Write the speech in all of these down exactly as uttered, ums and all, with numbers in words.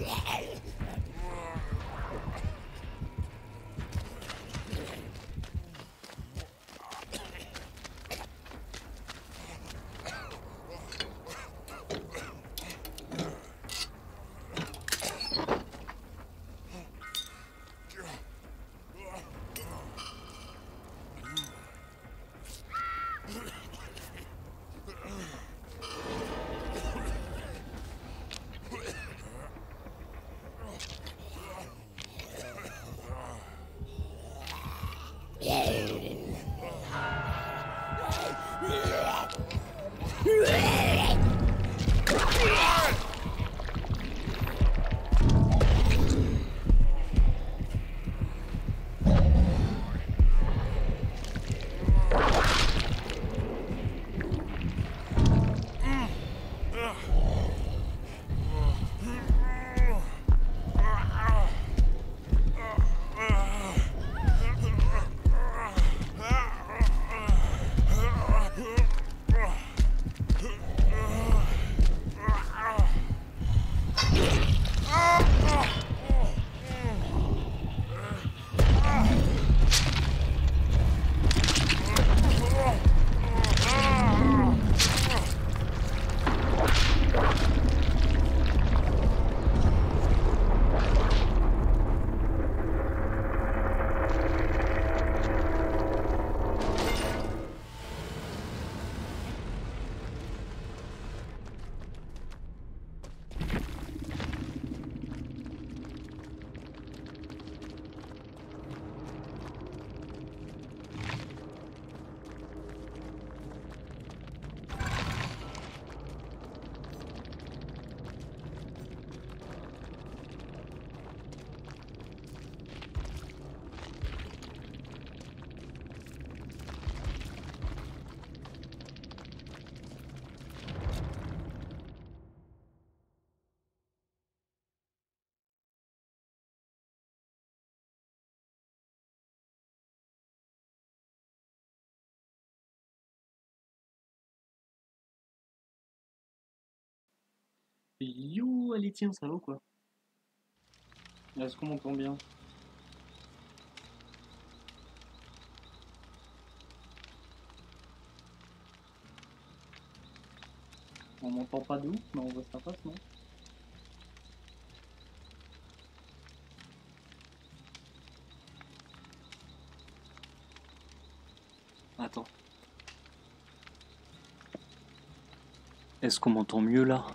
Yo, allez, tiens, ça va ou quoi? Est-ce qu'on m'entend bien? On m'entend pas de ouf, mais on voit ça passe, non? Attends. Est-ce qu'on m'entend mieux là?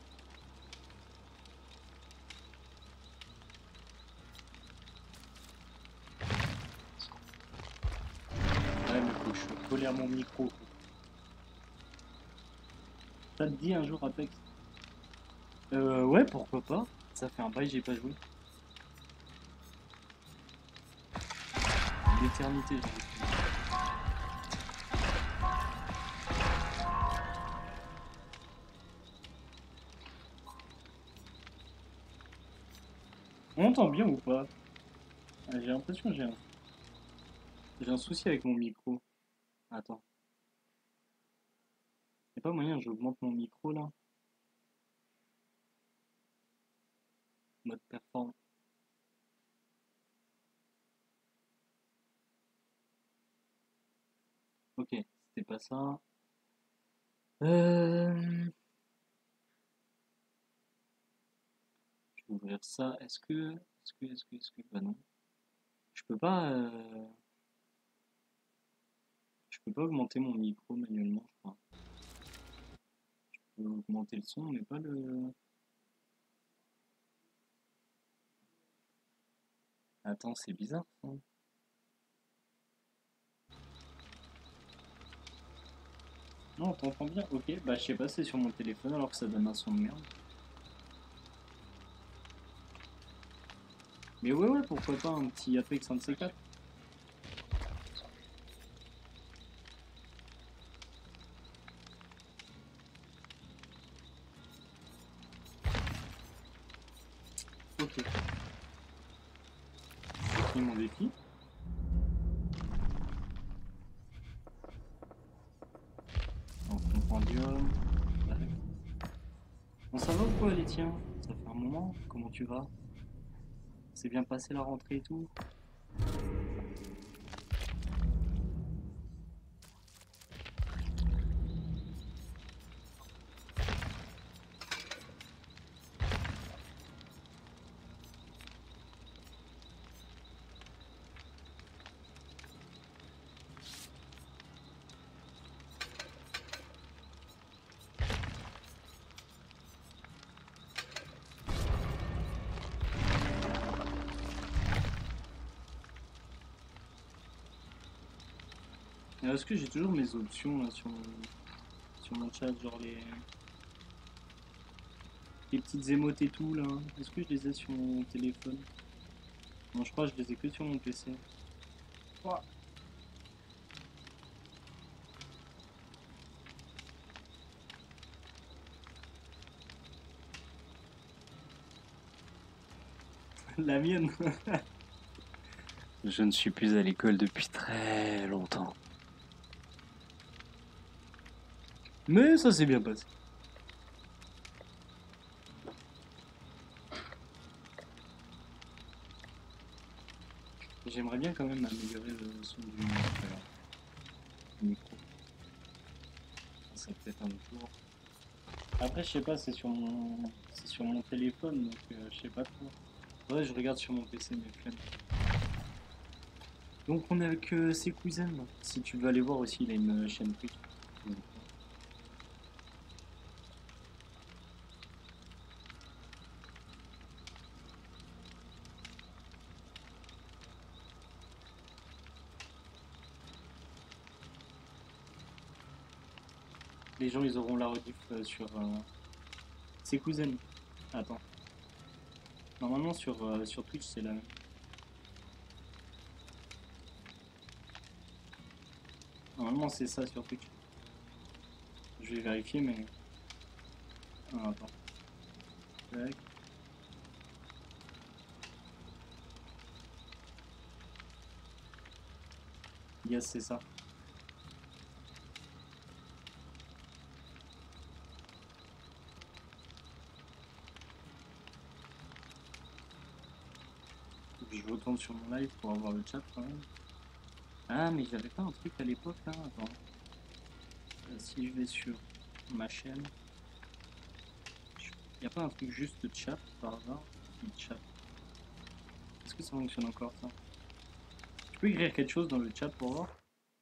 Ouais, mais faut que je sois collé à mon micro. Ça te dit un jour Apex? Euh, ouais, pourquoi pas? Ça fait un bail, j'ai pas joué. L'éternité, j'ai envie de dire. On m'entend bien ou pas? Ah, j'ai l'impression que j'ai un... j'ai un souci avec mon micro. Attends. Y'a pas moyen, j'augmente mon micro là? Mode performance. Ok, c'était pas ça. Euh... Je vais ouvrir ça. Est-ce que... Est-ce que... Est-ce que... Est-ce que... Bah non. Je peux pas... euh, Je peux pas augmenter mon micro manuellement, je crois. Je peux augmenter le son, mais pas le... Attends, c'est bizarre ça. Non, on t'entend bien. Ok, bah je sais pas, c'est sur mon téléphone alors que ça donne un son de merde. Mais ouais, ouais, pourquoi pas un petit Apex un de ces quatre. Ok. C'est mon défi. Donc, compendium. Bon, ça va ou quoi, les tiens? Ça fait un un moment, comment tu vas? C'est bien passé la rentrée et tout? Est-ce que j'ai toujours mes options là sur mon, sur mon chat, genre les, les petites émotes et tout là? Est-ce que je les ai sur mon téléphone? Non, je crois que je les ai que sur mon P C. Ouah. La mienne. Je ne suis plus à l'école depuis très longtemps. Mais ça s'est bien passé. J'aimerais bien quand même améliorer le son du euh, micro. Ça serait peut-être un jour. Après, je sais pas, c'est sur mon, c'est sur mon téléphone, donc euh, je sais pas trop. Ouais, je regarde sur mon P C, mes flemme. Donc on est avec euh, ses cousins. Si tu veux aller voir aussi, il a une chaîne Twitch. Les gens, ils auront la rediff euh, sur euh, ses cousins. Attends. Normalement, sur, euh, sur Twitch, c'est la même. Normalement, c'est ça sur Twitch. Je vais vérifier, mais. Ah, attends. Tac. Yes, c'est ça. Je retourne sur mon live pour avoir le chat quand même. Ah, mais j'avais pas un truc à l'époque là. Attends. Euh, si je vais sur ma chaîne, il n'y a pas un truc juste chat par hasard? Chat. Est-ce que ça fonctionne encore ça? Tu peux écrire quelque chose dans le chat pour voir?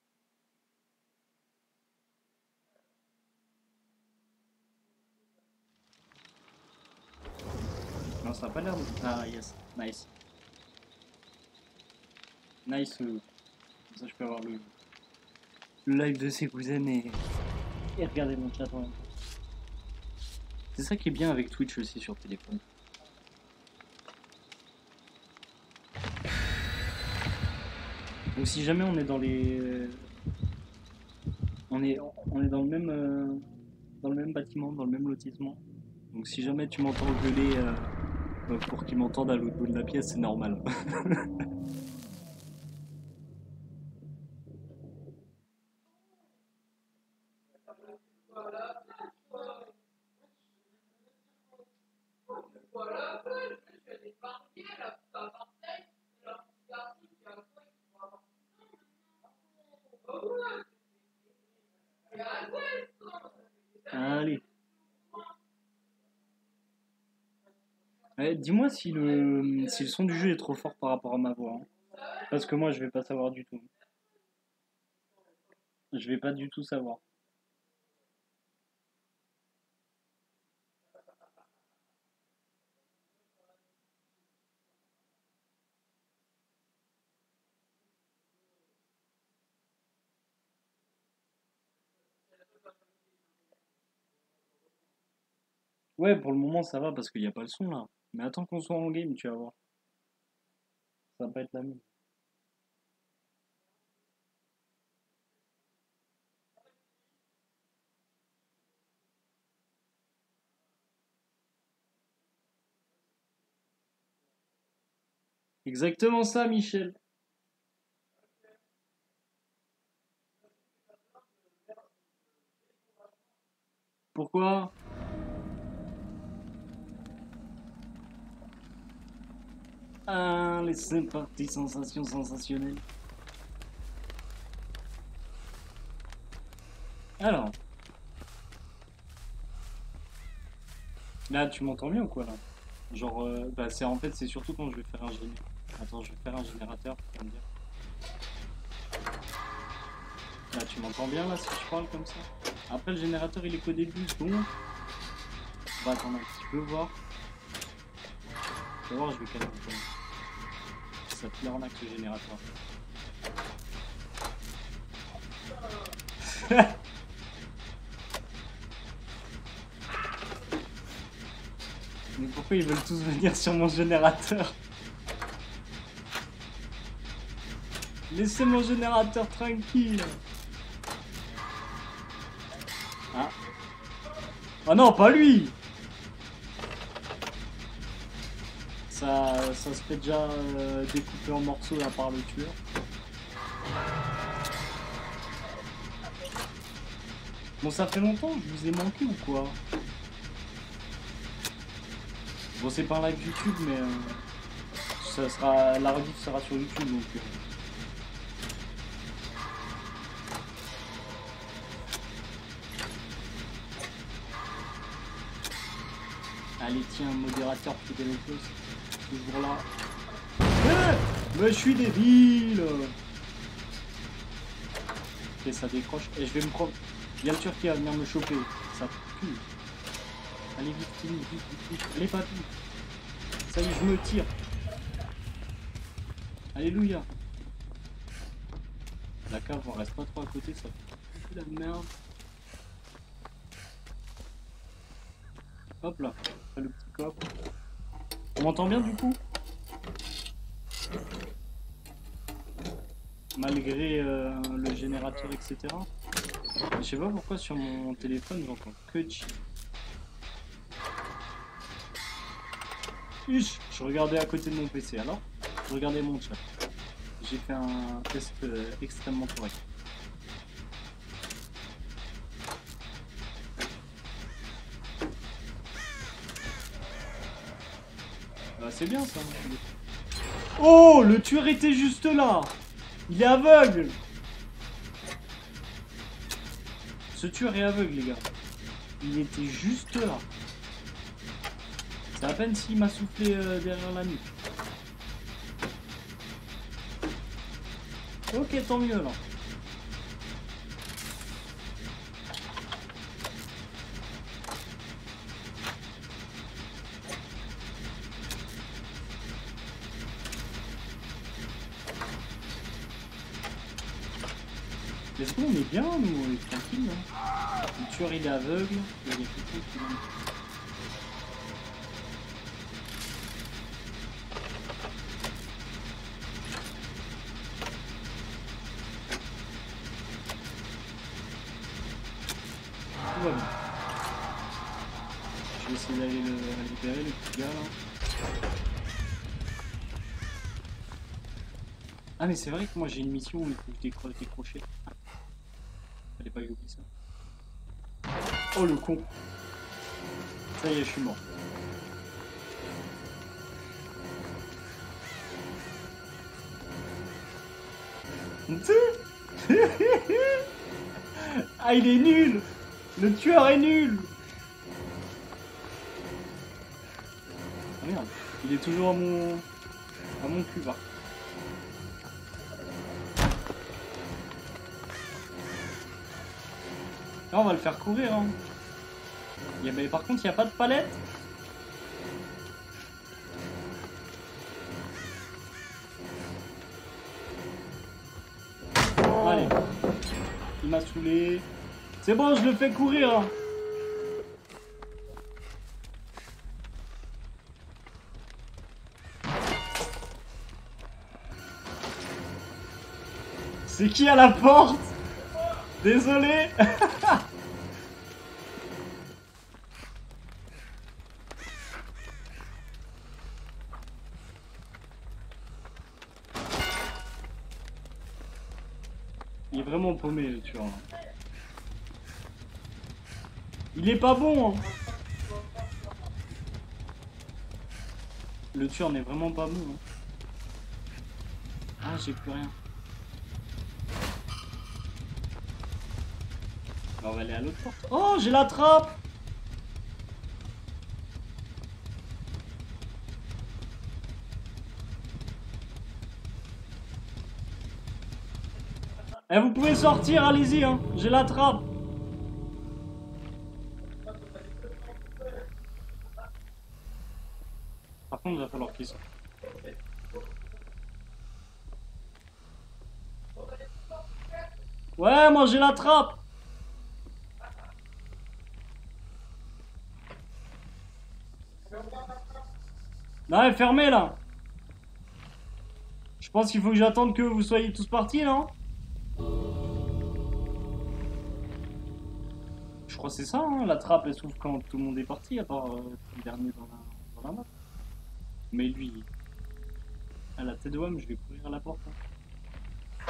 Non, ça a pas l'air de... Ah, yes. Nice. Nice. euh, Comme ça, je peux avoir le, le live de ses cousines et... et regarder mon chat en même temps. C'est ça qui est bien avec Twitch aussi sur téléphone. Donc si jamais on est dans les... On est, on est dans le même... euh, dans le même bâtiment, dans le même lotissement. Donc si jamais tu m'entends gueuler euh, euh, pour qu'ils m'entendent à l'autre bout de la pièce, c'est normal. Allez. Ouais, dis-moi si le, si le son du jeu est trop fort par rapport à ma voix, hein. Parce que moi, je vais pas savoir du tout. Je vais pas du tout savoir. Ouais, pour le moment, ça va parce qu'il n'y a pas le son là. Mais attends qu'on soit en game, tu vas voir. Ça va pas être la même. Exactement ça, Michel. Pourquoi? Allez, c'est parti, sensation sensationnelle. Alors. Là, tu m'entends bien ou quoi, là? Genre, euh, bah, c'est en fait, c'est surtout quand je vais faire un générateur. Attends, je vais faire un générateur, tu vas me dire. Là, tu m'entends bien, là, si je parle comme ça? Après, le générateur, il est qu'au début, donc... On va attendre un petit peu, voir. Pour voir, je vais calmer le temps. Ça te l'arnaque, ce générateur. Mais pourquoi ils veulent tous venir sur mon générateur? Laissez mon générateur tranquille. Ah. Oh non, pas lui. Ça, ça se fait déjà euh, découper en morceaux là par le tueur. Bon, ça fait longtemps, je vous ai manqué ou quoi? Bon, c'est pas un live YouTube, mais euh, ça sera, la rediff sera sur YouTube, donc... Euh... Allez, tiens, modérateur fidèle au poste, toujours là. Eh, mais je suis débile. Et ça décroche, et je vais me prendre... Il y a le turc qui va venir me choper, ça pue. Allez, vite, vite, vite, vite, vite. Allez, papy. Ça y est, je me tire. Alléluia. La cave, on reste pas trop à côté, ça fait la merde. Hop là, le petit coffre. On m'entend bien du coup? Malgré euh, le générateur, et cetera. Je sais pas pourquoi sur mon téléphone j'entends que chi. Je regardais à côté de mon P C alors. Je regardais mon chat. J'ai fait un test euh, extrêmement correct. Bah, c'est bien ça. Oh, le tueur était juste là. Il est aveugle. Ce tueur est aveugle, les gars. Il était juste là. C'est à peine s'il m'a soufflé euh, derrière la nuque. Ok, tant mieux là. Est-ce qu'on est bien, nous, on est tranquille, hein? Le tueur il est aveugle, il y a quelqu'un qui vient. Tout va bien. Je vais essayer d'aller le libérer, le petit gars là. Ah mais c'est vrai que moi j'ai une mission où il faut que je décroche des crochets. Fallait pas que j'oublie ça. Oh le con. Ça y est, je suis mort. Ah il est nul. Le tueur est nul. Ah merde, il est toujours à mon à mon cul va. Là on va le faire courir hein. Il y a, mais par contre il n'y a pas de palette. Allez. Il m'a saoulé. C'est bon, je le fais courir hein. C'est qui à la porte? Désolé. Il est vraiment paumé le tueur. Il est pas bon hein. Le le turn n'est vraiment pas bon. Hein. Ah, j'ai plus rien. On va aller à l'autre porte. Oh, j'ai la trappe. Eh, vous pouvez sortir, allez-y, hein. J'ai la trappe. Par contre, il va falloir qu'ils sortent. Ouais, moi j'ai la trappe. Non, elle est fermée là. Je pense qu'il faut que j'attende que vous soyez tous partis, non? Je crois que c'est ça, hein. La trappe elle s'ouvre quand tout le monde est parti, à part euh, le dernier dans la, dans la map. Mais lui, à la tête de homme, je vais courir à la porte. Hein.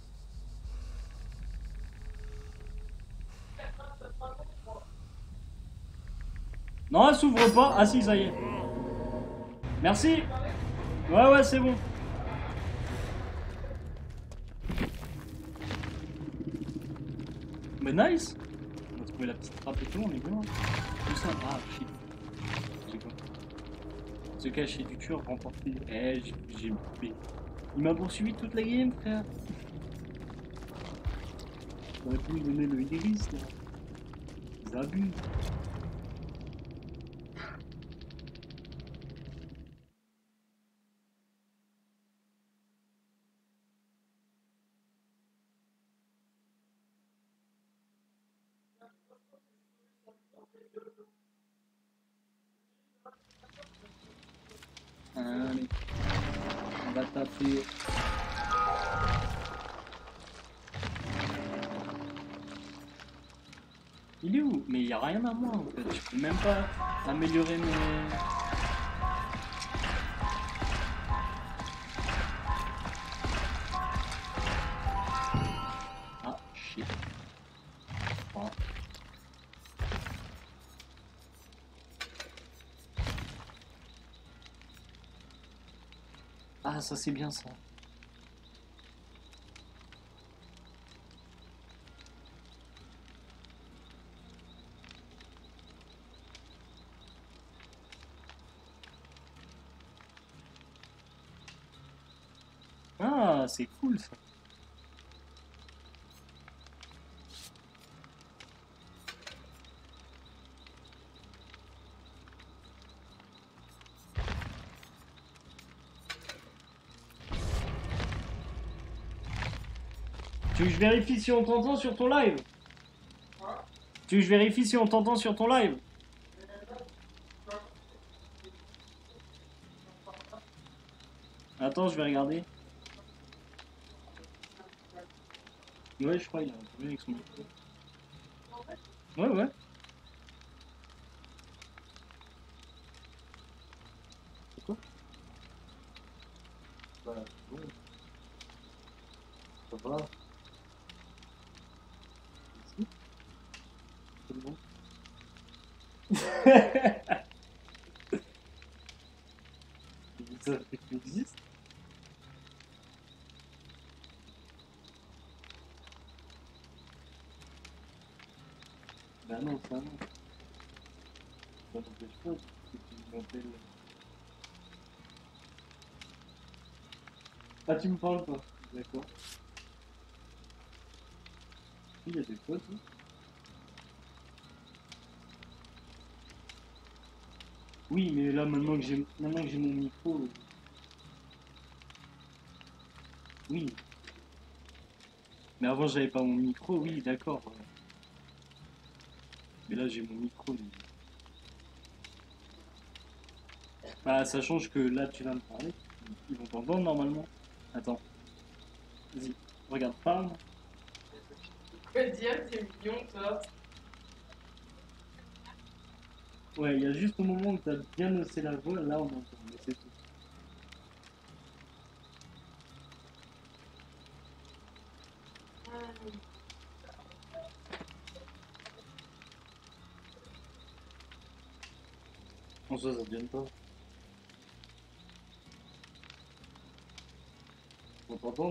Non, elle s'ouvre pas. Ah si, ça y est. Merci. Ouais, ouais, c'est bon. Mais nice. On a trouvé la petite trappe et tout, on est bien. Tout ça. Ah, shit. J'ai quoi? Se cacher du tueur, remporter. Eh, j'ai loupé. Il m'a poursuivi toute la game, frère. On aurait pu lui donner le iris, là. Ils abusent. Allez, on va taper. Il est où? Mais il n'y a rien à moi en fait. Je peux même pas améliorer mes. Ah, shit. Oh. Ah, ça c'est bien ça. Ah, c'est cool ça. Tu veux que je vérifie si on t'entend sur ton live? Tu veux que je vérifie si on t'entend sur ton live? Attends, je vais regarder. Ouais, je crois qu'il a un problème avec son micro. Ouais, ouais. C'est quoi? Bah, bon. Ça va. Ici. C'est bon. Ça fait qu'il existe. Bah non, ça non. Ça n'empêche pas que tu m'appelles. Ah, tu me parles pas. D'accord. Il y a des potes, hein. Oui, mais là, maintenant que j'ai maintenant que j'ai mon micro. euh, Oui. Mais avant, j'avais pas mon micro, oui, d'accord. ouais. Mais là, j'ai mon micro. donc- Bah, ça change que là, tu viens de parler. Ils vont t'entendre normalement. Attends. Vas-y, regarde, parle. Quoi dire, t'es mignon, toi. Ouais, il y a juste au moment où t'as bien haussé la voix, là, on entend. Mais c'est tout. En soi, ça te gêne pas. Pardon.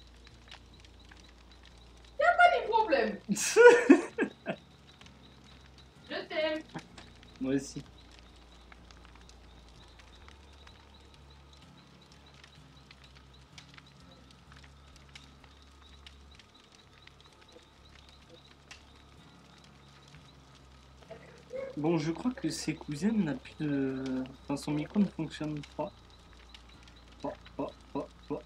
Y'a pas de problème. Je t'aime. Moi aussi. Bon, je crois que ses cousines n'a plus de... Enfin, son micro ne fonctionne pas. Pas, pas, pas, pas.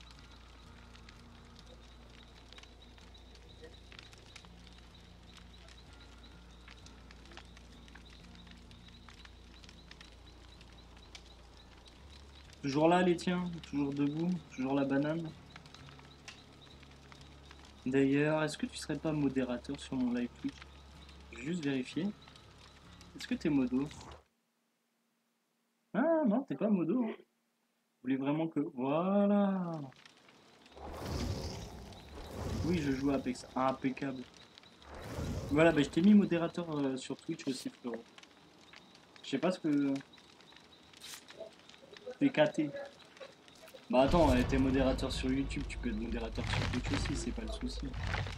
Toujours là, les tiens, toujours debout, toujours la banane. D'ailleurs, est-ce que tu serais pas modérateur sur mon live Twitch? Je vais juste vérifier. Est-ce que t'es modo? Ah non, t'es pas modo. Hein. Vous voulez vraiment que... Voilà. Oui, je joue à Apex. Ah, impeccable. Voilà, bah je t'ai mis modérateur euh, sur Twitch aussi, frérot. Je sais pas ce que... T'es K T. Bah attends, t'es modérateur sur YouTube, tu peux être modérateur sur Twitch aussi, c'est pas le souci.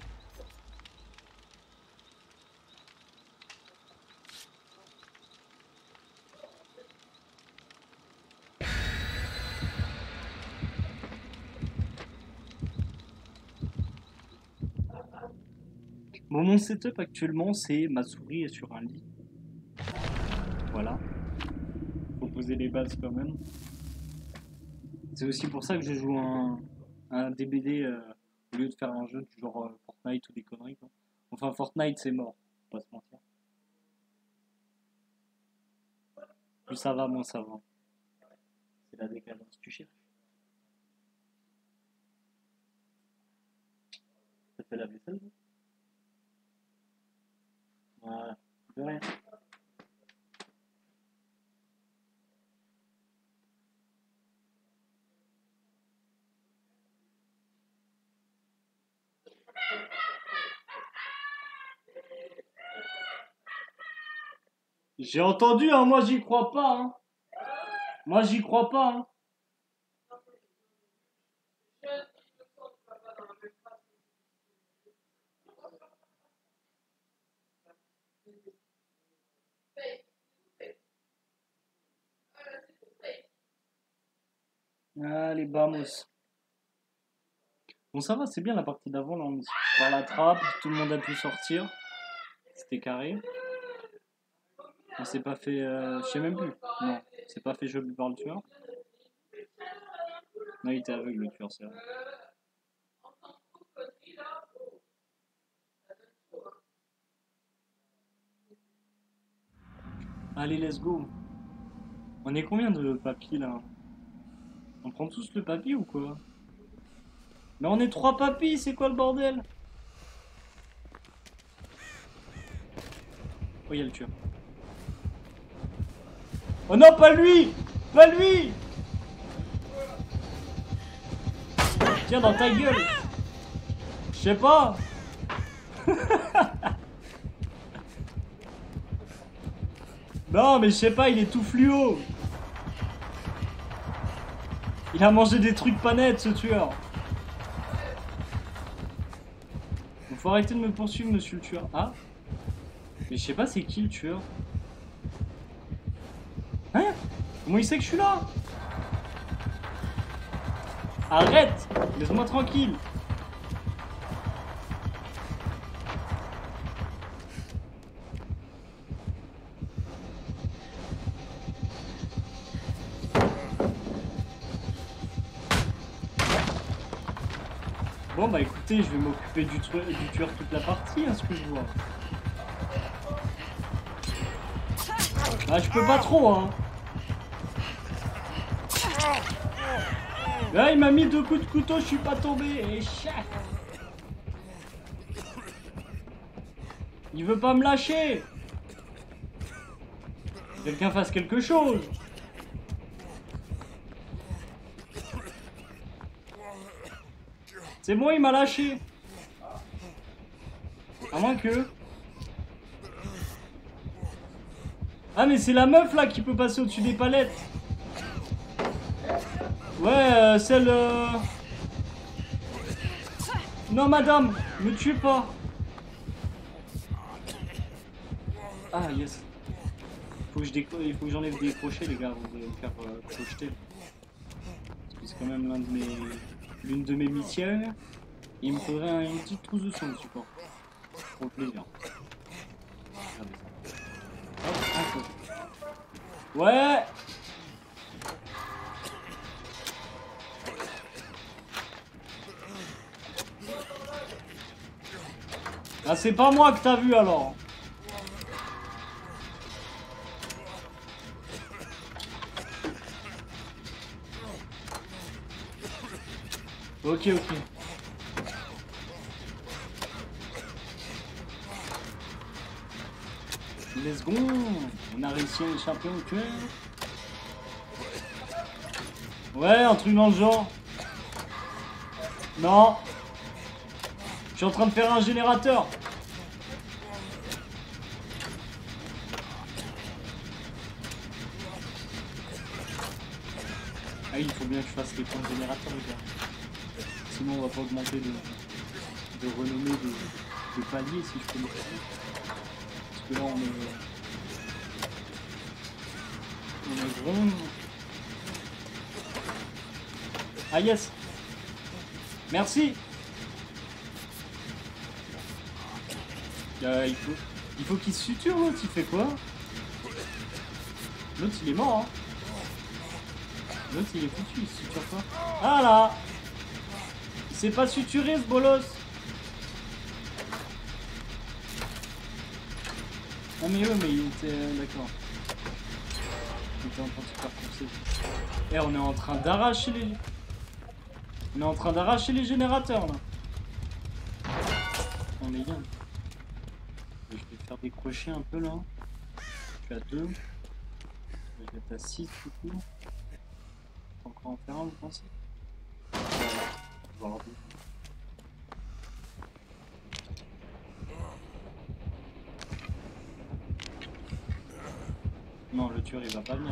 Bon, mon setup actuellement, c'est ma souris est sur un lit. Voilà. Faut poser les bases quand même. C'est aussi pour ça que je joue un, un D B D euh, au lieu de faire un jeu du genre euh, Fortnite ou des conneries. Quoi. Enfin, Fortnite, c'est mort. Faut pas se mentir. Plus ça va, moins ça va. C'est la décadence. Tu cherches. Ça fait la vaisselle? Voilà. De rien. J'ai entendu, hein, moi j'y crois pas. Hein. Moi j'y crois pas. Hein. Allez, vamos. Bon, ça va, c'est bien la partie d'avant. Là, on est par la trappe, tout le monde a pu sortir. C'était carré. On s'est pas fait. Euh, je sais même plus. Non, c'est pas fait choper par le tueur. Non, il était aveugle le tueur, c'est vrai. Allez, let's go. On est combien de papis là? On prend tous le papier ou quoi? Mais on est trois papis, c'est quoi le bordel? Oh, il y a le tueur. Oh non, pas lui! Pas lui! Tiens, dans ta gueule! Je sais pas! Non, mais je sais pas, il est tout fluo! Il a mangé des trucs pas nets, ce tueur! Faut arrêter de me poursuivre, monsieur le tueur. Ah? Mais je sais pas, c'est qui le tueur? Hein? Comment il sait que je suis là? Arrête! Laisse-moi tranquille! Bon bah écoutez, je vais m'occuper du, du tueur toute la partie, hein, ce que je vois. Bah je peux pas trop, hein. Là il m'a mis deux coups de couteau, je suis pas tombé. Et chac. Il veut pas me lâcher. Quelqu'un fasse quelque chose. C'est bon, il m'a lâché. À moins que... Ah mais c'est la meuf là qui peut passer au-dessus des palettes. Ouais, euh, celle... Euh... Non madame, me tuez pas. Ah yes. Faut que je déco... Il faut que j'enlève des crochets les gars, vous allez me faire euh, crocheter. Parce que c'est quand même l'un de mes... l'une de mes missions. Il me faudrait un... une petite trousse de son de support. Pour le plaisir. Regardez ça. Hop, un peu. Ouais. Ah c'est pas moi que t'as vu alors. Ok ok. Let's go. On a réussi à échapper au cœur. Ouais, un truc dans le genre. Non. Je suis en train de faire un générateur. Ah oui, il faut bien que je fasse les points de générateur, les gars. Sinon, on va pas augmenter de, de renommée de, de palier, si je peux me permettre. Parce que là, on est... On est vraiment... Ah yes. Merci. Euh, il faut, il faut qu'il se suture l'autre, il fait quoi? L'autre il est mort hein. L'autre il est foutu, il se suture pas. Ah là. Il s'est pas suturé ce bolos. Ah mais eux mais il était... D'accord. Il était en train de se faire courser. Et on est en train d'arracher les... On est en train d'arracher les générateurs là. On est bien. Je vais faire décrocher un peu là. Je suis à deux. Je vais être à six du coup. Faut encore en faire un, vous pensez? Voilà. Non, le tueur il va pas venir.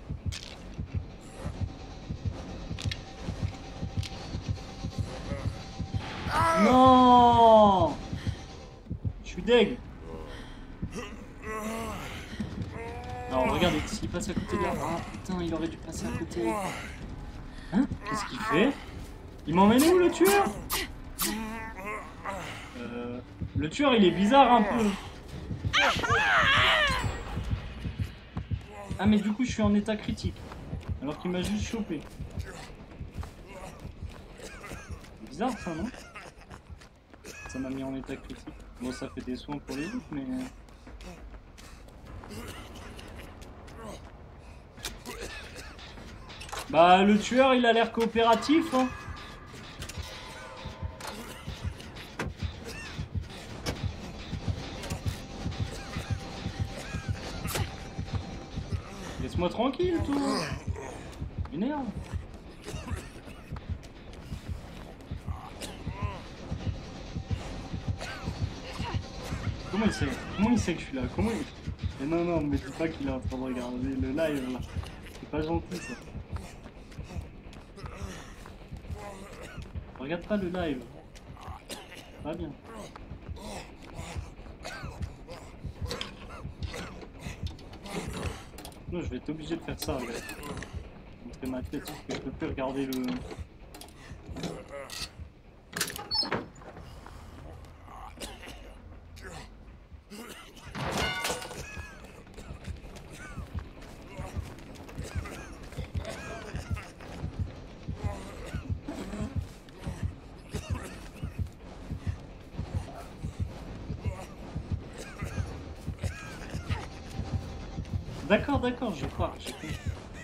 Non, je suis deg. Alors regardez, s'il passe à côté de là. Ah putain, il aurait dû passer à côté. Hein? Qu'est-ce qu'il fait? Il m'emmène où le tueur? euh, Le tueur il est bizarre un peu. Ah mais du coup je suis en état critique. Alors qu'il m'a juste chopé. C'est bizarre ça non? Ça m'a mis en état critique. Bon ça fait des soins pour les autres mais... Bah le tueur il a l'air coopératif hein. Laisse-moi tranquille toi. Énerve. Comment il sait? Comment il sait que je suis là? Comment il... Mais non non mais dis pas qu'il est en train de regarder le live là. C'est pas gentil ça. Regarde pas le live. Pas bien. Non, je vais être obligé de faire ça, regarde. Montrer ma tête parce que je peux plus regarder le... D'accord, d'accord, je crois, j'ai compris.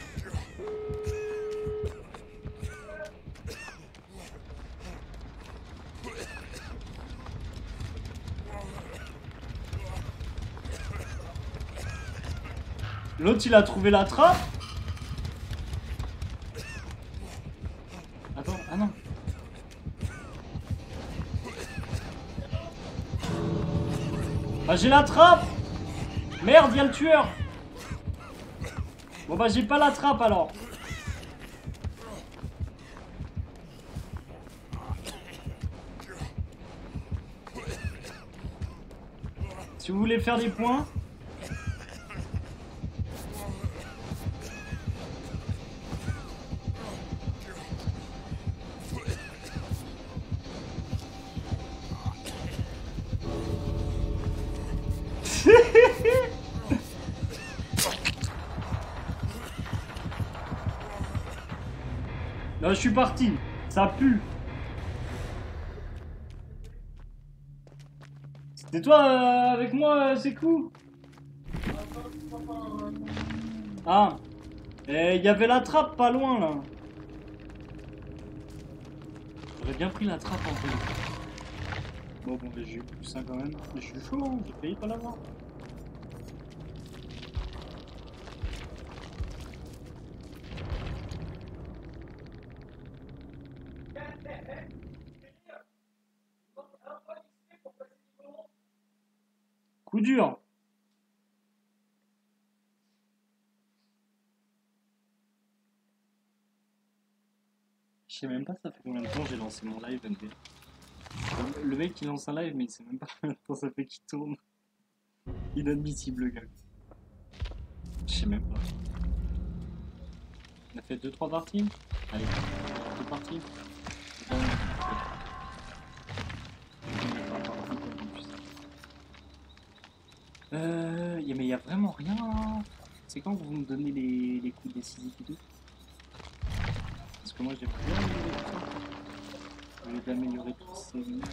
L'autre il a trouvé la trappe. Attends, ah non. Bah j'ai la trappe. Merde, y'a le tueur. Bon bah j'ai pas la trappe alors. Si vous voulez faire des points. Non, je suis parti. Ça pue. C'était toi euh, avec moi, euh, c'est cool. Ah. Et il y avait la trappe pas loin là. J'aurais bien pris la trappe en fait. Bon, bon, j'ai eu plus un quand même. Mais je suis chaud, hein, j'ai failli pas l'avoir. Coup dur. Je sais même pas ça fait combien de temps j'ai lancé mon live N B A. Le mec qui lance un live mais il sait même pas combien de temps ça fait qu'il tourne. Inadmissible le gars. Je sais même pas. On a fait deux trois parties. Allez, deux parties. Euh, y a, mais il y a vraiment rien. C'est quand que vous me donnez les, les coups décisifs et tout? Parce que moi j'ai bien amélioré tout ça. Au lieu d'améliorer tout ces merdes.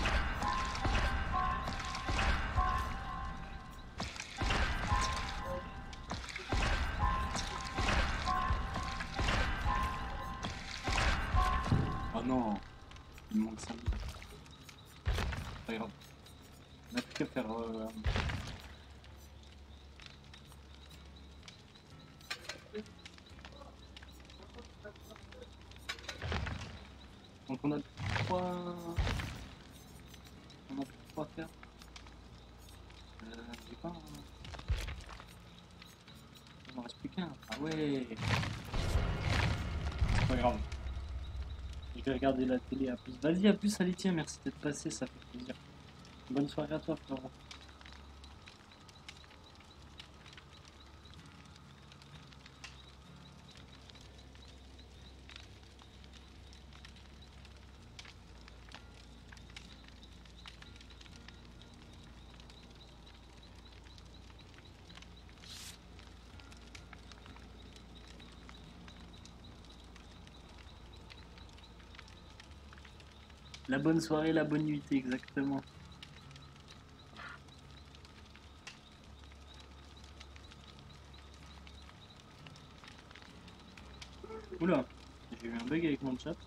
Oh non, il me manque cinq mille. Pas grave. On n'a plus qu'à faire. Euh... Donc on a trois. On a trois à faire. Euh, j'ai pas. Il m'en reste plus qu'un. Ah ouais. C'est pas grave. Je vais regarder la télé à plus. Vas-y, à plus, allez, tiens, merci d'être passé, ça fait plaisir. Bonne soirée à toi, Florent. La bonne soirée, la bonne nuit, exactement. Oula, j'ai eu un bug avec mon chat.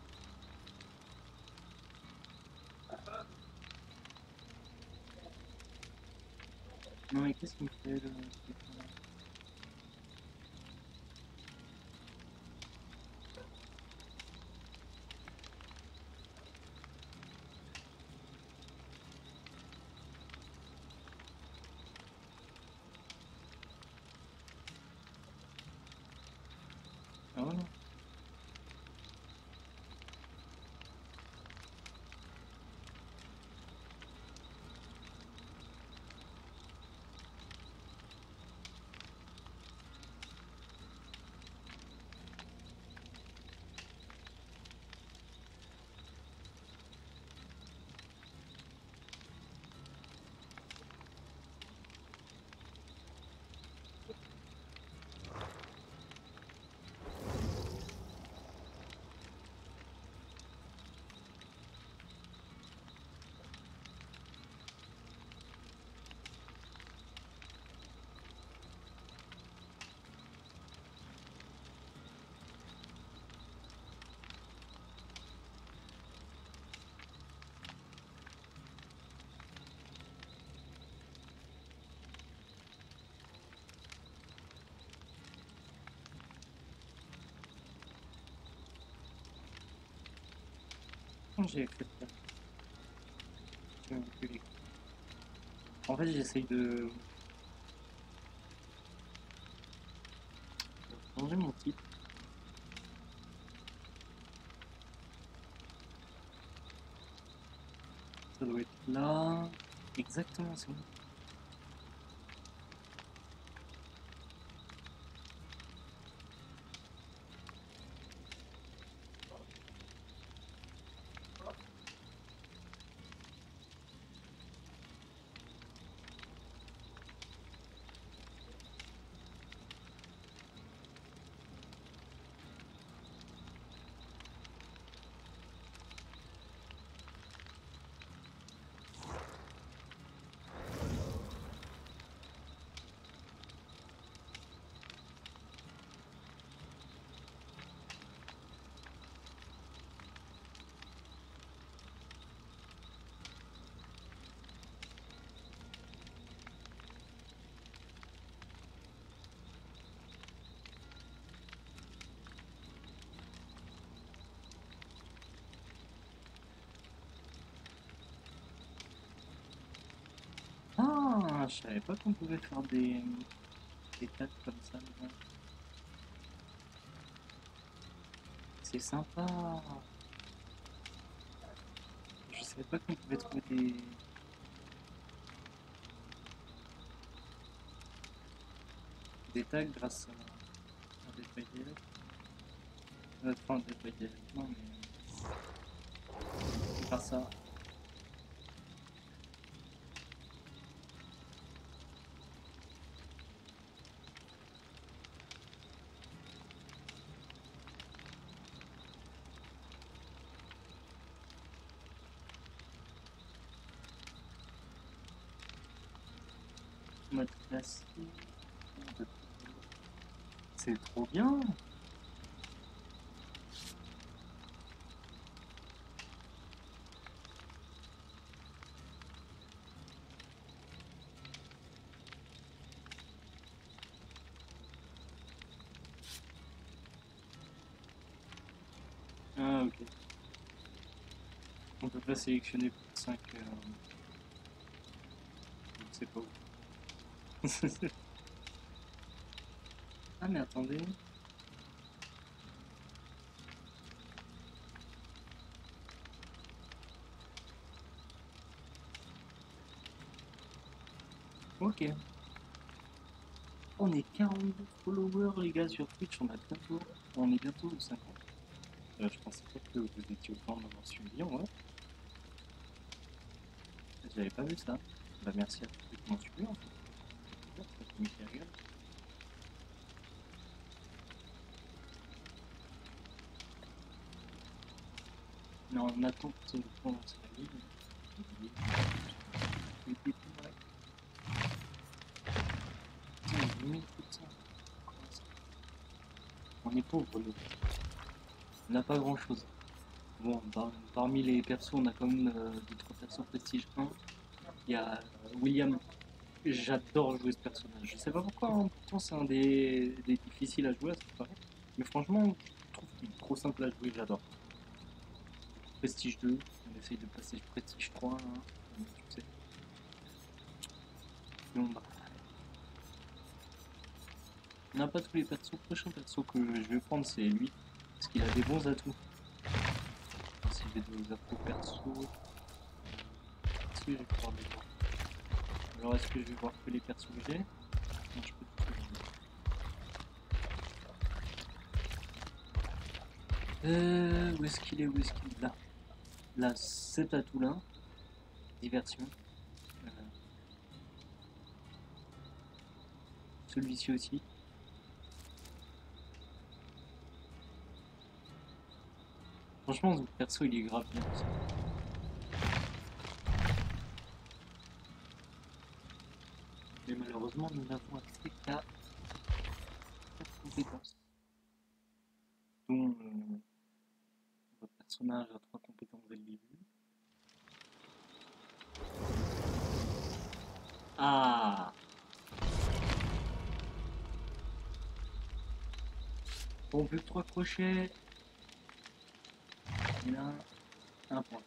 Non mais qu'est-ce qu'il me fait le... Ah voilà. Comment j'ai fait ça? Je vais manipuler. En fait, j'essaye de... de changer mon titre. Ça doit être là. Exactement, c'est bon. Ah, je savais pas qu'on pouvait faire des, des tags comme ça. Là. C'est sympa. Je savais pas qu'on pouvait trouver des... des tags grâce à, à des paillettes. Euh, Enfin, des paillettes, non, mais grâce à... mode classique. C'est trop bien. Ah, ok. On peut pas sélectionner plus de cinq. Euh... Je sais pas où. Ah, mais attendez. Ok. On est quarante-deux followers, les gars, sur Twitch. On a bientôt. On est bientôt aux cinquante. Euh, je pensais pas que vous étiez autant de m'avoir suivi, en vrai. J'avais pas vu ça. Bah, merci à tous ceux qui m'ont suivi, en fait. Ça fait Mickey Regal. Mais en attente de commencer la ligne, j'ai oublié. J'ai oublié tout, ouais. Putain, j'ai mis tout ça. Comment ça? On est pauvres, nous. On n'a pas grand chose. Bon, par- parmi les persos, on a quand même euh, deux trois persos prestige un. Il y a euh, William. J'adore jouer ce personnage. Je sais pas pourquoi, hein, pourtant c'est un des, des difficiles à jouer à ce qui paraît. Mais franchement, je trouve qu'il est trop simple à jouer, j'adore. Prestige deux, on essaye de passer Prestige trois, hein, comme tu sais. Bon, bah, on n'a pas tous les persos. Le prochain perso que je vais prendre, c'est lui. Parce qu'il a des bons atouts. Si j'ai des atouts perso. Est-ce que je vais pouvoir les voir? Alors, est-ce que je vais voir que les persos que j'ai? Non, je peux tout regarder. Euh, où est-ce qu'il est? Où est-ce qu'il est? Là. Là, cet atout-là. Diversion. Euh, Celui-ci aussi. Franchement, ce perso, il est grave bien aussi. Mais malheureusement, nous n'avons accès qu'à quatre compétences. Dont euh, votre personnage a trois compétences dès le début. Ah! Bon, plus que trois crochets. Il a un point.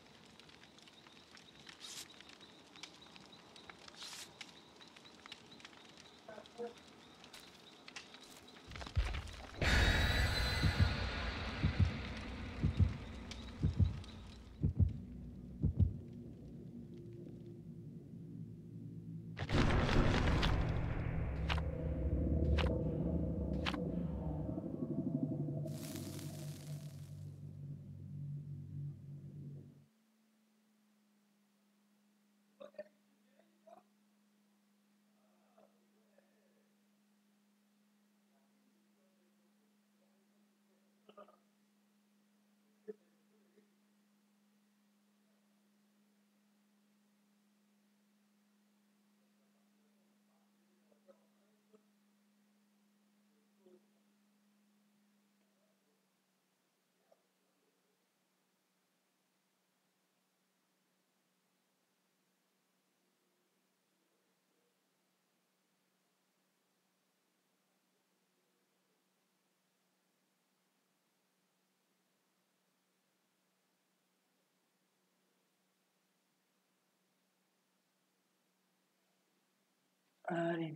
Allez.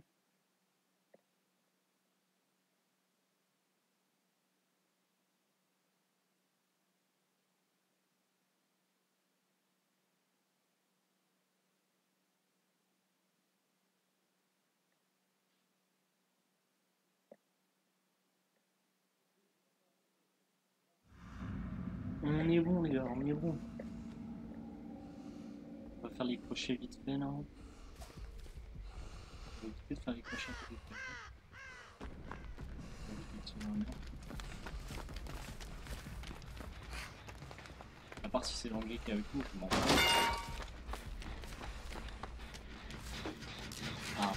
On est bon les gars, on est bon. On va faire les crochets vite fait là. On va vite fait de faire les crochets vite fait. On va vite fait de se faire. À part si c'est l'anglais qui est avec nous, je m'en fous. Ah.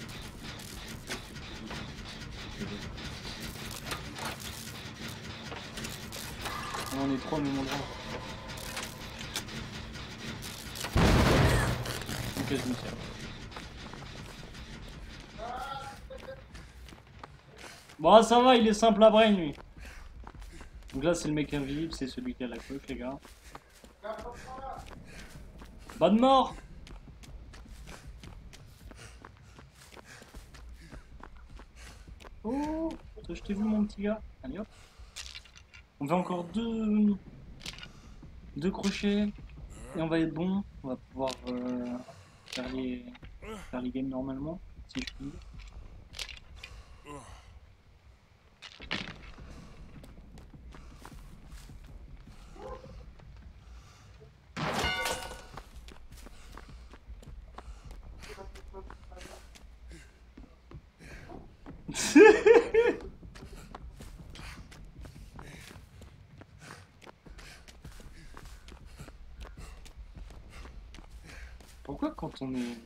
On est trois au même endroit. Ok, je me tire. Bon, ça va, il est simple à brain lui. Donc là, c'est le mec invisible, c'est celui qui a la cloche, les gars. Bonne mort! Oh! Je t'ai vu, mon petit gars. Allez hop. On fait encore deux. Deux crochets. Et on va être bon. On va pouvoir euh, faire, les... faire les games normalement. Si je puis dire. Pourquoi quand on est...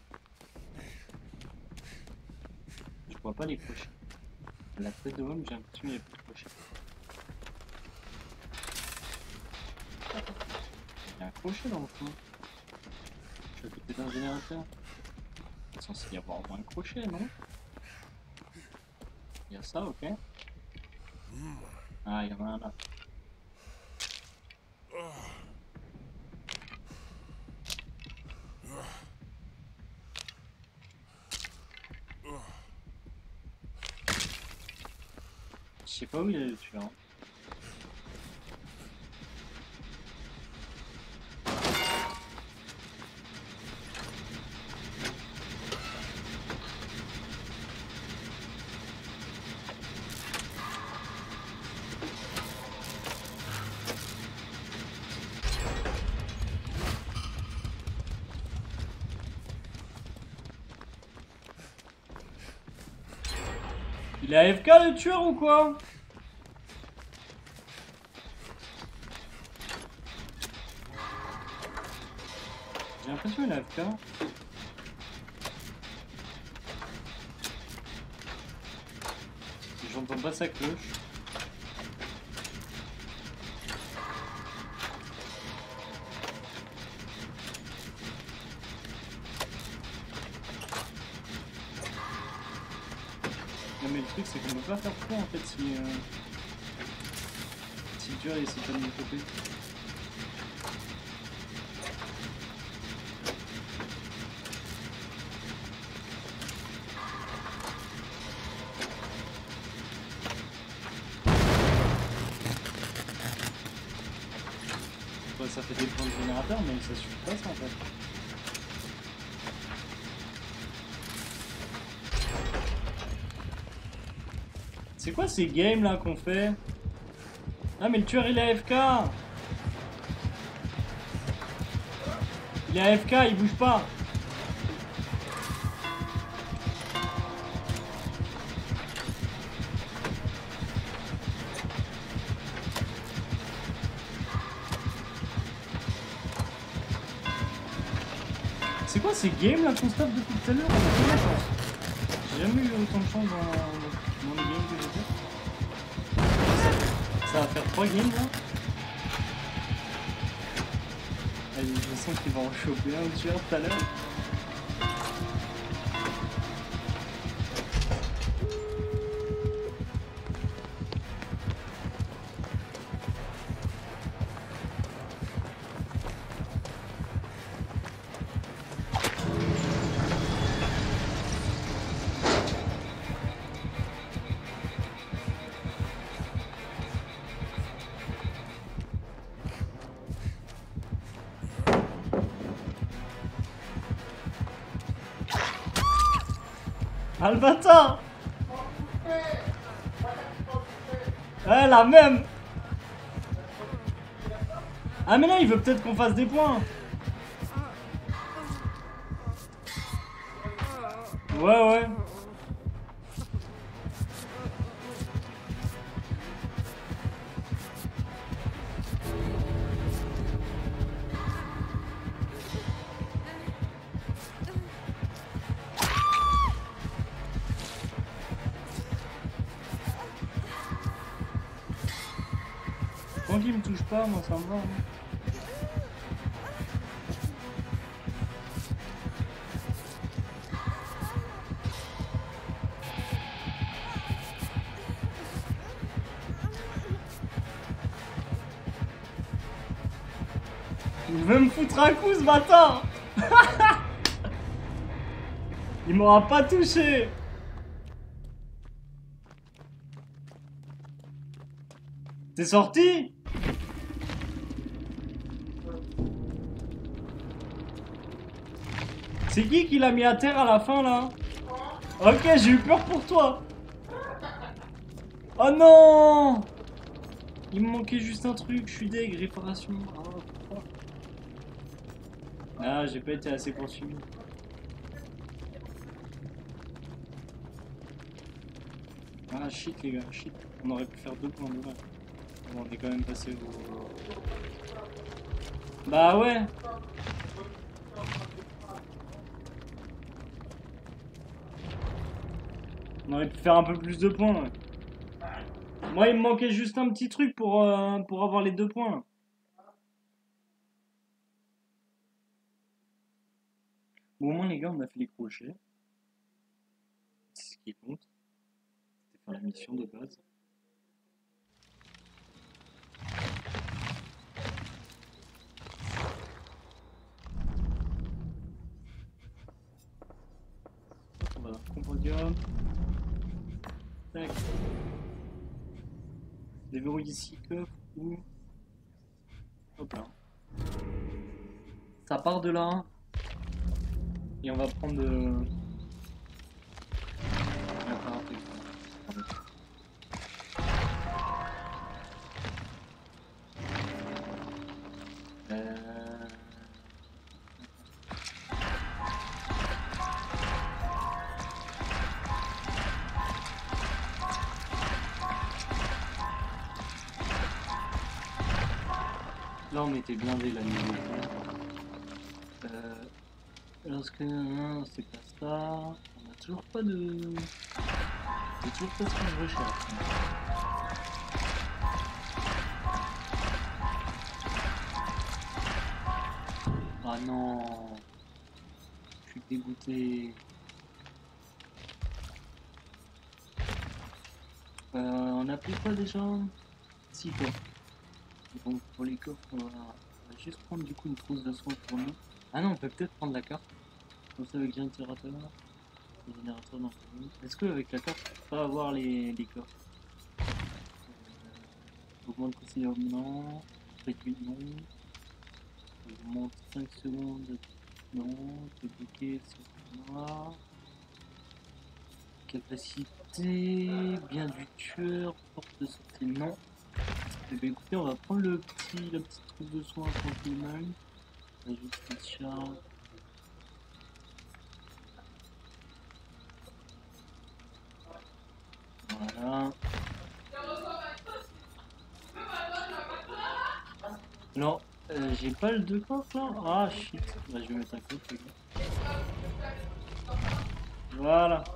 Je vois pas les crochets. La tête de homme, j'ai l'impression qu'il n'y a plus de crochets. Il y a un crochet dans le fond. Je suis à côté d'un générateur. Il est censé y avoir au moins un crochet, non? Il y a ça, ok. Ah, il y en a un là. Je sais pas où il est le tueur. Il est A F K le tueur ou quoi? J'ai l'impression qu'il est A F K. J'entends pas sa cloche. Non mais le truc c'est qu'on peut pas faire trop en fait si... Euh... Si le tueur essaie pas de nous choper. Ça fait des points de générateur, mais ça suffit pas ça en fait. C'est quoi ces games là qu'on fait? Ah mais le tueur il est A F K. Il est A F K, il bouge pas. C'est quoi ces games là qu'on se tape depuis tout à l'heure? J'ai jamais eu autant de chance dans, dans les games que j'ai fait. Ça va faire trois games là. Allez, je sens qu'il va en choper un tueur tout à l'heure. Ah le bâtard! Ouais, la même! Ah mais là il veut peut-être qu'on fasse des points. Ouais ouais. Tant qu'il me touche pas, moi ça me va. Hein. Il veut me foutre un coup ce bâtard. Il m'aura pas touché. T'es sorti? C'est qui qui l'a mis à terre à la fin là? Ok, j'ai eu peur pour toi. Oh non! Il me manquait juste un truc, je suis deg, réparation. Oh, ah, j'ai pas été assez poursuivi. Ah shit les gars, shit. On aurait pu faire deux points de vrai. Bon, on est quand même passé au... Bah ouais. On aurait pu faire un peu plus de points. Ouais. Moi il me manquait juste un petit truc pour, euh, pour avoir les deux points. Bon, au moins les gars on a fait les crochets. C'est ce qui compte. C'était faire la mission de base. On va compendium. Tac. Déverrouiller ici coffre ou... Hop là. Ça part de là. Et on va prendre... Euh... On va faire un truc. Euh... Là on était blindés là niveau. Euh... Lorsque non, c'est pas ça. On a toujours pas de. J'ai toujours pas ce que je recherche. Ah non. Je suis dégoûté. Euh, on a pris quoi déjà? six coffres. Donc pour les coffres, on va, on va juste prendre du coup une trousse de soins pour nous. Ah non, on peut peut-être prendre la carte. Comme ça avec générateur. Le générateur dans le... Est-ce qu'avec la carte, on peut pas avoir les, les coffres? euh, Augmente considérablement. Réduit non. Augmente cinq secondes. Non. Débloquer c'est noir. Capacité. Bien du tueur. Porte de sortie non. Et bien écoutez, on va prendre le petit, la petite trousse de soins tranquillement. Ajoute cette charge. Voilà. Non, euh, j'ai pas le deux coffres là. Ah shit. Bah, je vais mettre un coffre les gars. Voilà.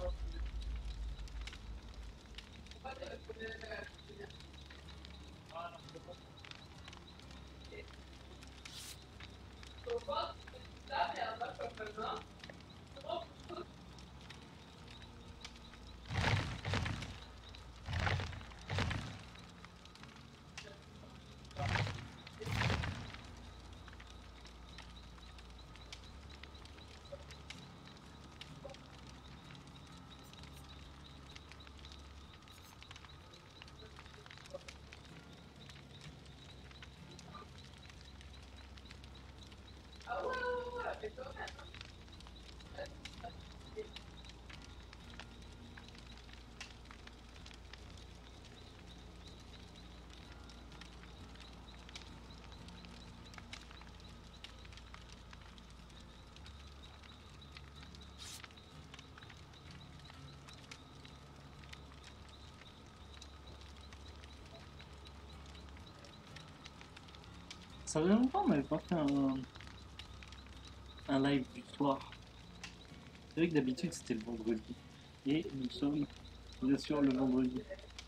Ça faisait longtemps qu'on n'avait pas fait un, un live du soir. C'est vrai que d'habitude c'était le vendredi. Et nous sommes bien sûr le vendredi.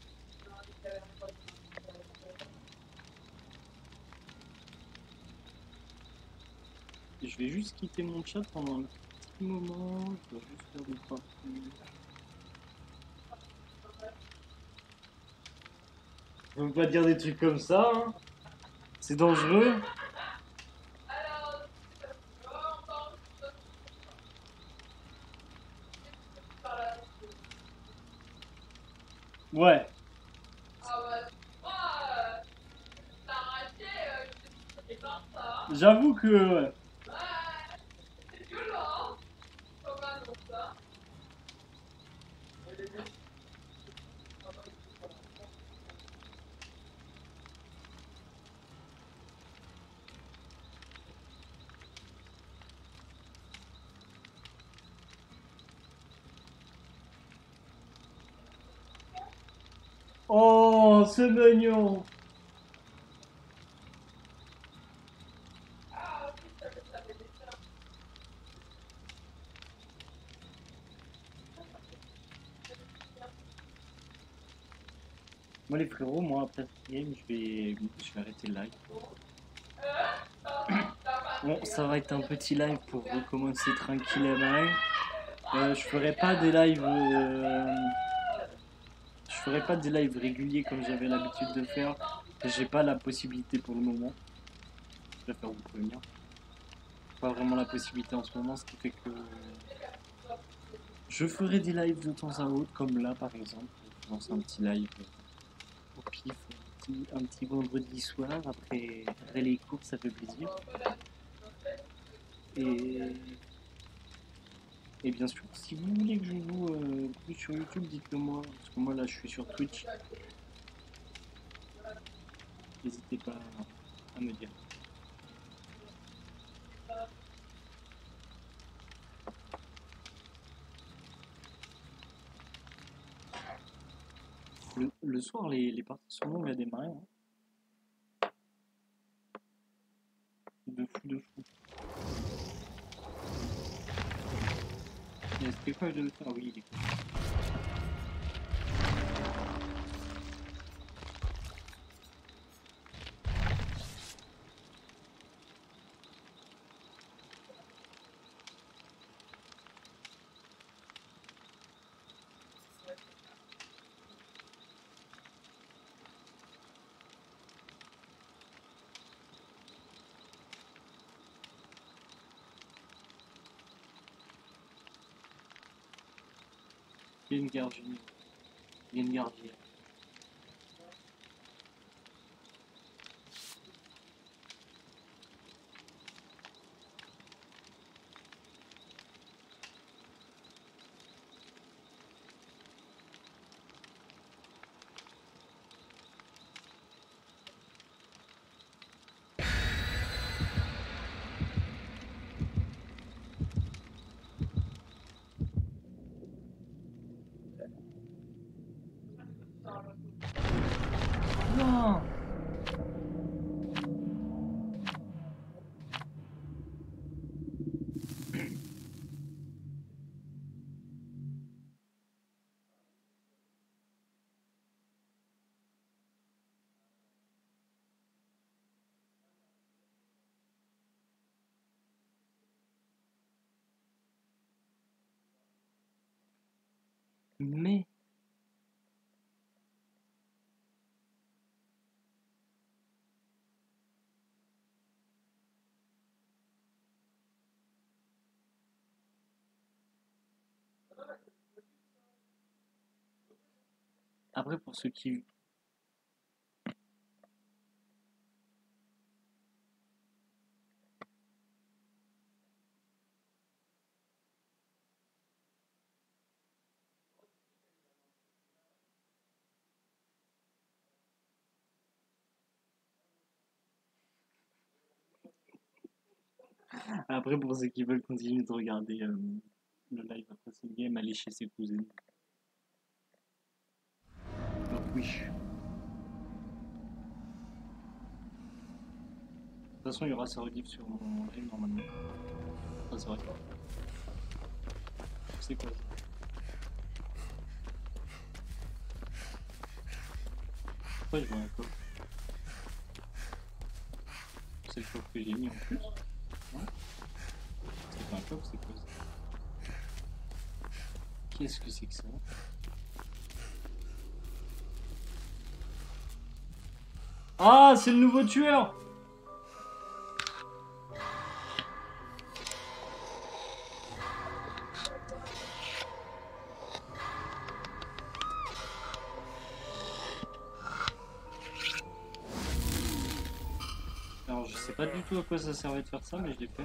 Je vais juste quitter mon chat pendant un petit moment. Je dois juste faire des trois trucs. Je veux pas dire des trucs comme ça, hein. C'est dangereux. Ouais. J'avoue que... ouais. Oh, c'est mignon. Moi les frérots, moi après ce game, je vais, je vais arrêter le live. Bon, ça va être un petit live pour recommencer tranquillement. Euh, je ferai pas des lives, euh, je ferai pas des lives réguliers comme j'avais l'habitude de faire. J'ai pas la possibilité pour le moment. Je préfère vous prévenir. Pas vraiment la possibilité en ce moment, ce qui fait que je ferai des lives de temps à autre, comme là par exemple. Je lance un petit live au pif, un petit, un petit vendredi soir après, après les cours, ça fait plaisir. Et, et bien sûr, si vous voulez que je joue euh, plus sur YouTube, dites-le moi, parce que moi là je suis sur Twitch. N'hésitez pas à me dire. Le, le soir, les, les parties sont longues à démarrer. Hein. De fou, de fou. C'était quoi je devais faire? Oui, il est cool. Il y a une gardienne. Il y a une gardienne. Non. Mais après, pour ceux qui... Après, pour ceux qui veulent continuer de regarder euh, le live après cette game, aller chez ses cousines. Donc oui. toute façon, il y aura sa rediff sur mon live normalement. Enfin, c'est vrai. C'est quoi ça? Pourquoi je vois un coffre? C'est le coffre que j'ai mis en plus. Non? C'est pas un coffre, c'est quoi ça? Qu'est-ce que c'est que ça? Ah, c'est le nouveau tueur! Alors, je sais pas du tout à quoi ça servait de faire ça, mais je l'ai fait.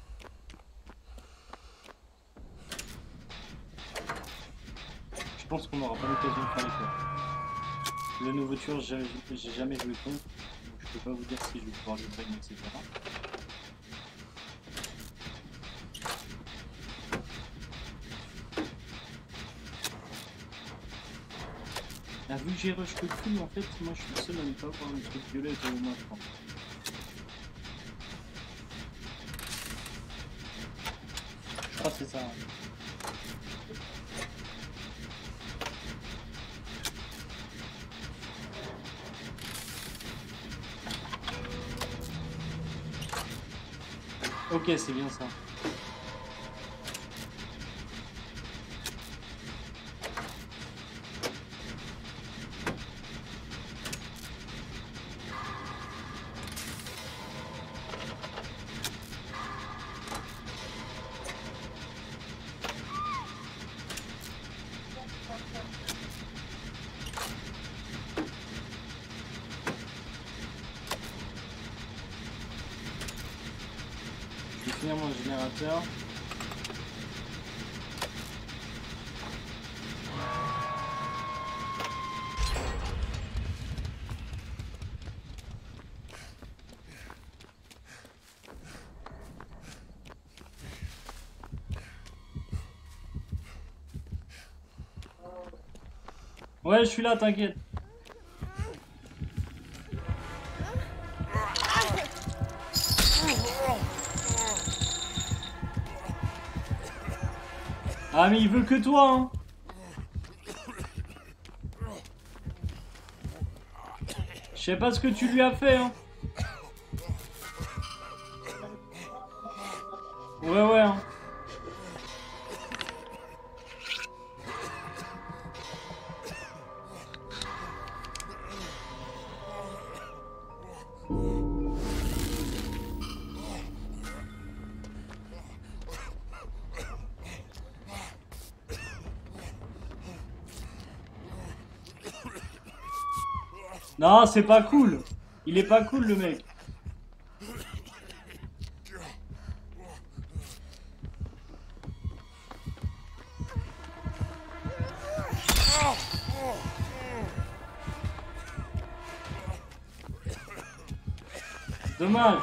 Je pense qu'on n'aura pas l'occasion de faire les fois. Le nouveau tueur, j'ai j'ai jamais joué contre, donc je peux pas vous dire si je vais pouvoir le brain, et cetera. Ah, vu que j'ai rush le cul, en fait, moi je suis le seul à ne pas avoir le truc violet au moins, je crois. Je crois que c'est ça. Hein. Ok, c'est bien ça. Je vais finir mon générateur. Ouais, je suis là, t'inquiète. Ah, mais il veut que toi, hein. Je sais pas ce que tu lui as fait, hein. Ouais, ouais, hein. Non, c'est pas cool. Il est pas cool, le mec. Dommage.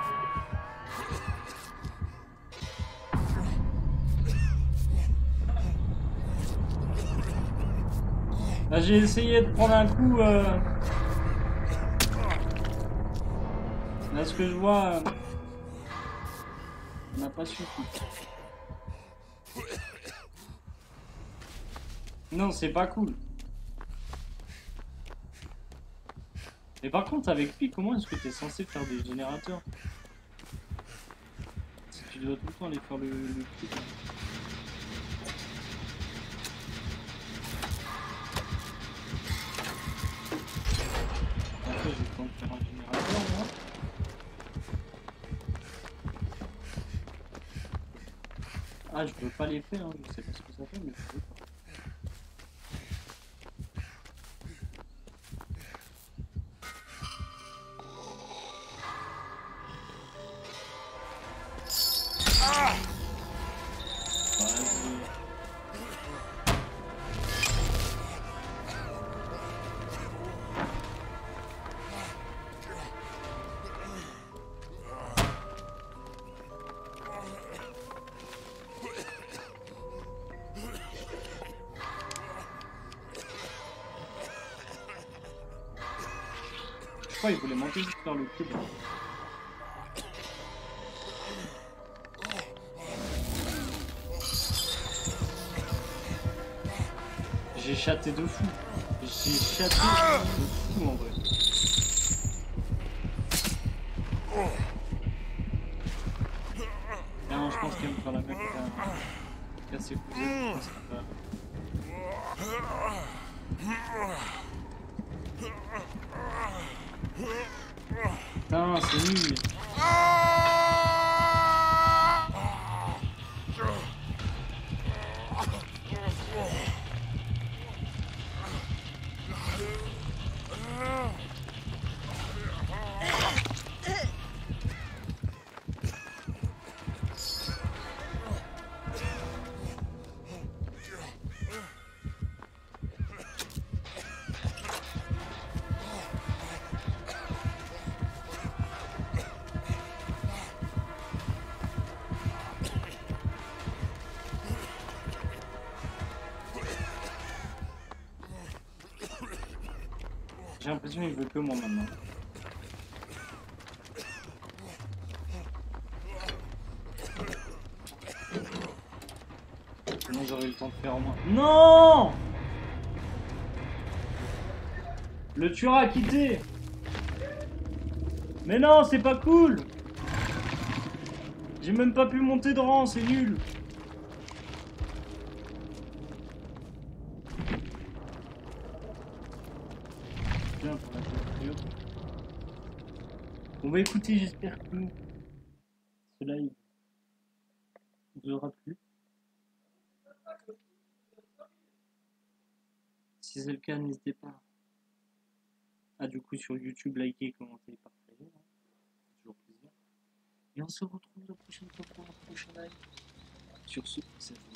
Là, j'ai essayé de prendre un coup. Euh... Là, ce que je vois, euh... n'a pas suffi. Non, c'est pas cool. Mais par contre, avec lui, comment est-ce que tu es censé faire des générateurs? Si tu dois tout le temps aller faire le, le truc. Après, je vais prendre faire un générateur, moi. Ah, je veux pas les faire, hein. Je sais pas ce que ça fait, mais je veux pas. Pourquoi il voulait monter juste faire le cube? J'ai chaté de fou. J'ai chaté de fou en vrai. Non, je pense qu'il va me faire la même qu'à ses cousins. Putain, c'est nul. J'ai l'impression qu'il veut que moi maintenant. Sinon j'aurais eu le temps de faire au moins. Non! Le tueur a quitté! Mais non, c'est pas cool! J'ai même pas pu monter de rang, c'est nul! Bien pour la vidéo. On va écouter, j'espère que ce live vous aura plu. Si c'est le cas, n'hésitez pas à du coup sur YouTube, liker, commenter, partager. Hein. Toujours plaisir. Et on se retrouve la prochaine fois pour un prochain live. Sur ce, c'est